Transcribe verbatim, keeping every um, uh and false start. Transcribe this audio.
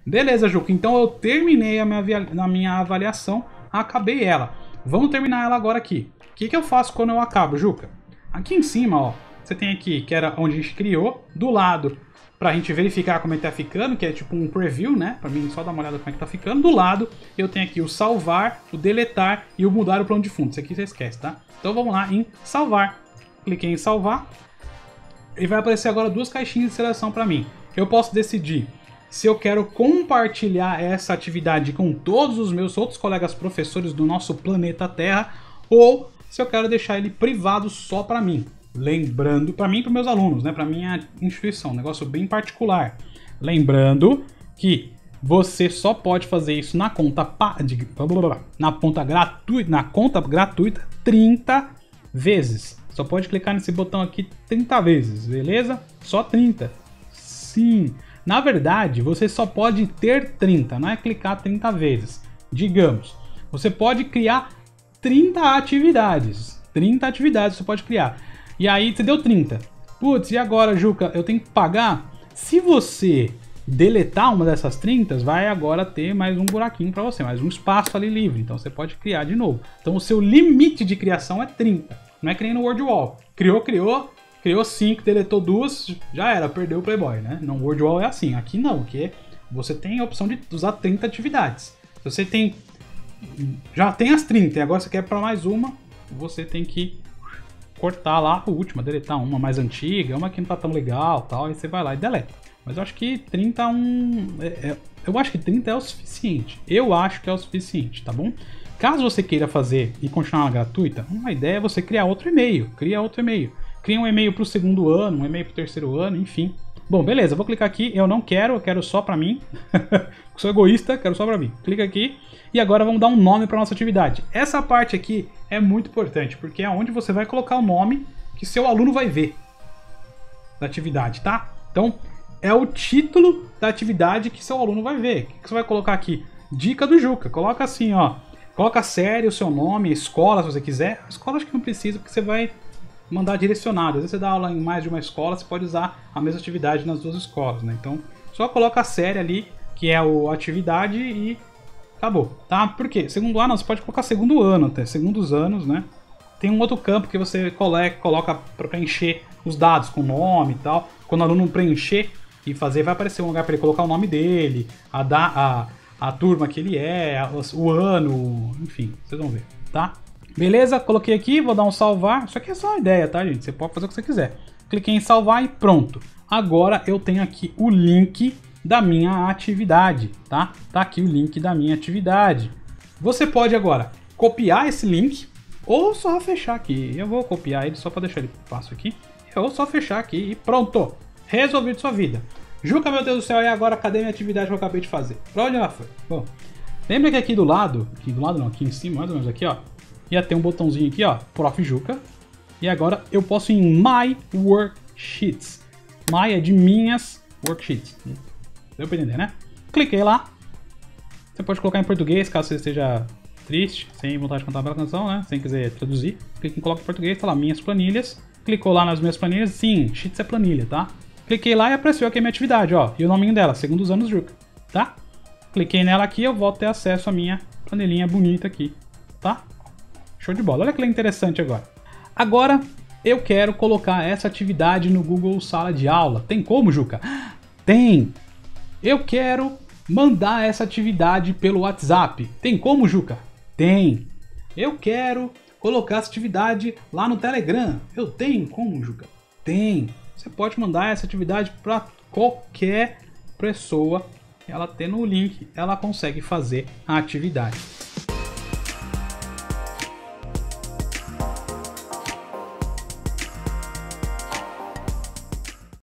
Beleza, Juca, então eu terminei a minha, a minha avaliação, acabei ela. Vamos terminar ela agora aqui. O que, que eu faço quando eu acabo, Juca? Aqui em cima, ó, você tem aqui, que era onde a gente criou, do lado, pra gente verificar como é que tá ficando, que é tipo um preview, né? Pra mim só dar uma olhada como é que tá ficando. Do lado, eu tenho aqui o salvar, o deletar e o mudar o plano de fundo. Isso aqui você esquece, tá? Então vamos lá em salvar. Cliquei em salvar. E vai aparecer agora duas caixinhas de seleção pra mim. Eu posso decidir se eu quero compartilhar essa atividade com todos os meus outros colegas professores do nosso planeta Terra, ou se eu quero deixar ele privado só para mim. Lembrando, para mim e para meus alunos, né, para minha instituição, um negócio bem particular. Lembrando que você só pode fazer isso na conta de, na conta gratuita, na conta gratuita trinta vezes. Só pode clicar nesse botão aqui trinta vezes, beleza? Só trinta. Sim. Na verdade, você só pode ter trinta, não é clicar trinta vezes. Digamos, você pode criar trinta atividades. trinta atividades você pode criar. E aí você deu trinta. Putz, e agora, Juca, eu tenho que pagar? Se você deletar uma dessas trinta, vai agora ter mais um buraquinho para você, mais um espaço ali livre. Então você pode criar de novo. Então o seu limite de criação é trinta. Não é que nem no WordWall. Criou, criou. Criou cinco, deletou duas, já era, perdeu o Playboy, né? No WordWall é assim, aqui não, porque você tem a opção de usar trinta atividades. Se você tem, já tem as trinta e agora você quer para mais uma, você tem que cortar lá a última, deletar uma mais antiga, uma que não tá tão legal, tal, aí você vai lá e deleta. Mas eu acho que trinta é um... É, é, eu acho que trinta é o suficiente. Eu acho que é o suficiente, tá bom? Caso você queira fazer e continuar gratuita, uma ideia é você criar outro e-mail, cria outro e-mail. Cria um e-mail para o segundo ano, um e-mail para o terceiro ano, enfim. Bom, beleza, vou clicar aqui, eu não quero, eu quero só para mim. Sou egoísta, quero só para mim. Clica aqui e agora vamos dar um nome para nossa atividade. Essa parte aqui é muito importante, porque é onde você vai colocar o nome que seu aluno vai ver da atividade, tá? Então, é o título da atividade que seu aluno vai ver. O que você vai colocar aqui? Dica do Juca. Coloca assim, ó. Coloca a série, o seu nome, a escola, se você quiser. A escola acho que não precisa, porque você vai mandar direcionado. Às vezes você dá aula em mais de uma escola, você pode usar a mesma atividade nas duas escolas, né? Então, só coloca a série ali, que é a atividade e acabou, tá? Por quê? Segundo ano, você pode colocar segundo ano até, segundos anos, né? Tem um outro campo que você coloca para preencher os dados com nome e tal. Quando o aluno preencher e fazer, vai aparecer um lugar para ele colocar o nome dele, a, da, a, a turma que ele é, a, o ano, enfim, vocês vão ver, tá? Beleza, coloquei aqui, vou dar um salvar. Isso aqui é só uma ideia, tá, gente? Você pode fazer o que você quiser. Cliquei em salvar e pronto. Agora eu tenho aqui o link da minha atividade, tá? Tá aqui o link da minha atividade. Você pode agora copiar esse link ou só fechar aqui. Eu vou copiar ele só para deixar ele fácil aqui. Ou só fechar aqui e pronto. Resolvido sua vida. Juca, meu Deus do céu, e agora cadê minha atividade que eu acabei de fazer? Pra onde ela foi? Bom, lembra que aqui do lado, aqui do lado não, aqui em cima, mais ou menos aqui, ó, ia ter um botãozinho aqui, ó, Prof Juca. E agora eu posso ir em My Worksheets. My é de minhas worksheets. Deu pra entender, né? Cliquei lá. Você pode colocar em português, caso você esteja triste, sem vontade de cantar uma bela canção, né? Sem quiser traduzir. Clique em coloca em português, tá lá, minhas planilhas. Clicou lá nas minhas planilhas. Sim, Sheets é planilha, tá? Cliquei lá e apareceu aqui a minha atividade, ó. E o nominho dela, segundo os anos Juca, tá? Cliquei nela aqui, eu vou ter acesso à minha planilhinha bonita aqui, tá? Show de bola. Olha que interessante agora. Agora eu quero colocar essa atividade no Google Sala de Aula. Tem como, Juca? Tem! Eu quero mandar essa atividade pelo WhatsApp. Tem como, Juca? Tem! Eu quero colocar essa atividade lá no Telegram. Eu tenho como, Juca? Tem! Você pode mandar essa atividade para qualquer pessoa. Ela tendo o link, ela consegue fazer a atividade.